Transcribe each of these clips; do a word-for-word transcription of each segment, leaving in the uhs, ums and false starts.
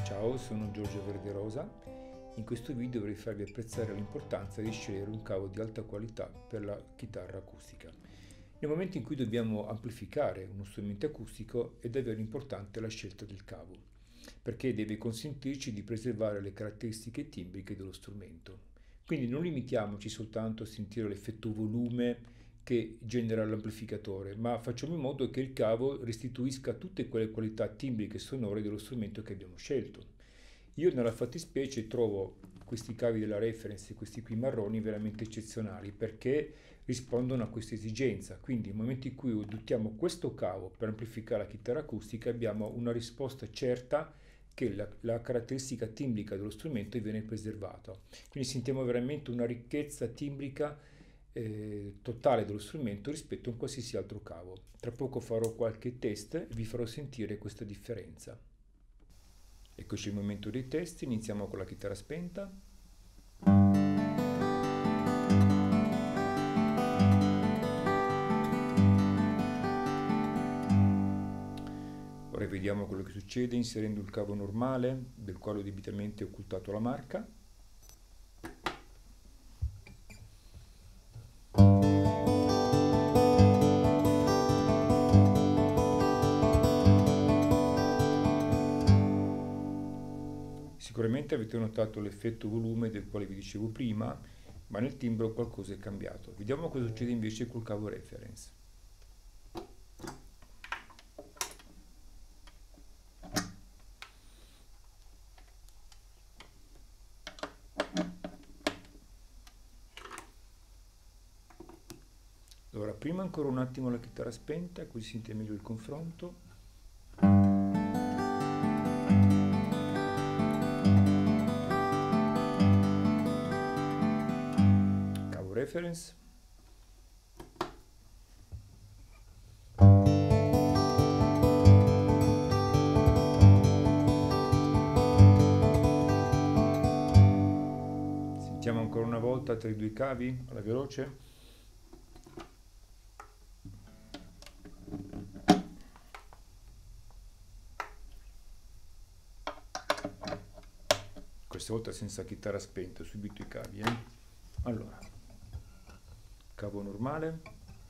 Ciao, sono Giorgio Verderosa. In questo video vorrei farvi apprezzare l'importanza di scegliere un cavo di alta qualità per la chitarra acustica. Nel momento in cui dobbiamo amplificare uno strumento acustico è davvero importante la scelta del cavo, perché deve consentirci di preservare le caratteristiche timbriche dello strumento. Quindi non limitiamoci soltanto a sentire l'effetto volume che genera l'amplificatore, ma facciamo in modo che il cavo restituisca tutte quelle qualità timbriche e sonore dello strumento che abbiamo scelto. Io nella fattispecie trovo questi cavi della Reference, questi qui marroni, veramente eccezionali perché rispondono a questa esigenza. Quindi nel momento in cui adottiamo questo cavo per amplificare la chitarra acustica abbiamo una risposta certa che la, la caratteristica timbrica dello strumento viene preservata. Quindi sentiamo veramente una ricchezza timbrica eh, totale dello strumento rispetto a un qualsiasi altro cavo. Tra poco farò qualche test e vi farò sentire questa differenza. Eccoci il momento dei test, iniziamo con la chitarra spenta. Ora vediamo quello che succede inserendo il cavo normale, del quale ho debitamente occultato la marca. Sicuramente avete notato l'effetto volume del quale vi dicevo prima, ma nel timbro qualcosa è cambiato. Vediamo cosa succede invece col cavo Reference. Allora, prima ancora un attimo la chitarra spenta, così sente meglio il confronto. Cavo Reference. Sentiamo ancora una volta tra i due cavi, alla veloce. Questa volta senza chitarra spenta, subito i cavi. Eh? Allora, cavo normale.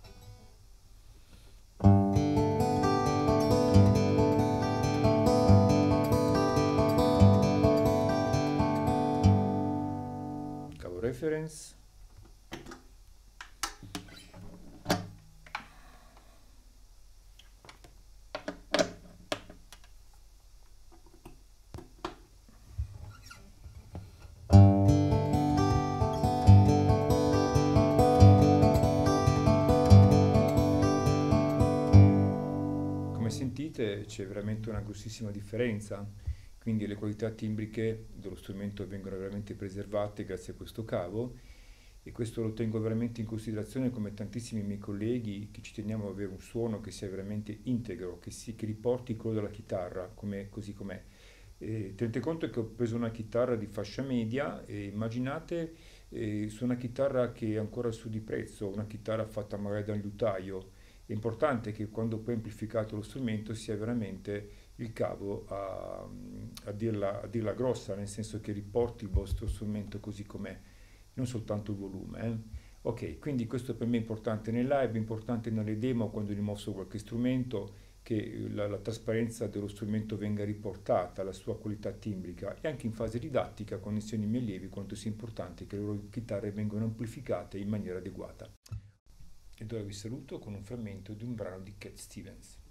Cavo Reference. Sentite, c'è veramente una grossissima differenza, quindi le qualità timbriche dello strumento vengono veramente preservate grazie a questo cavo, e questo lo tengo veramente in considerazione come tantissimi miei colleghi, che ci teniamo ad avere un suono che sia veramente integro, che, si, che riporti quello della chitarra come, così com'è. E tenete conto che ho preso una chitarra di fascia media e immaginate eh, su una chitarra che è ancora su di prezzo, una chitarra fatta magari da un liutaio. È importante che quando poi amplificato lo strumento sia veramente il cavo a, a, dirla, a dirla grossa, nel senso che riporti il vostro strumento così com'è, non soltanto il volume. Eh? Ok, quindi questo per me è importante nei live, è importante nelle demo quando dimostro qualche strumento, che la, la trasparenza dello strumento venga riportata, la sua qualità timbrica, e anche in fase didattica quando insegno ai miei allievi quanto sia importante che le loro chitarre vengano amplificate in maniera adeguata. Ed ora vi saluto con un frammento di un brano di Cat Stevens.